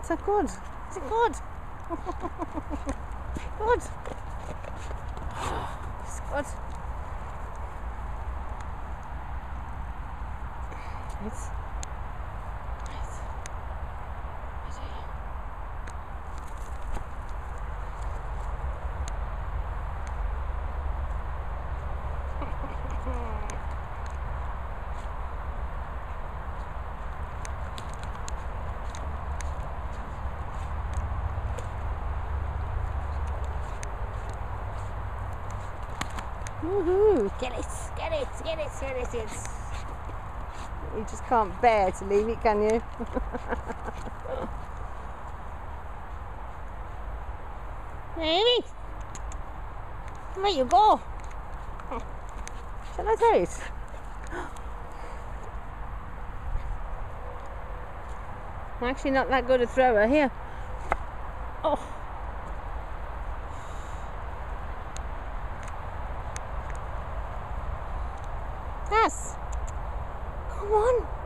that good? Is it good? Good. It's good. It's nice. Woohoo! Get it! Get it! Get it! Get it! Yes. You just can't bear to leave it, can you? Maybe. Where you go? Shall I throw it? I'm actually not that good a thrower. Here. Oh. Cass, come on.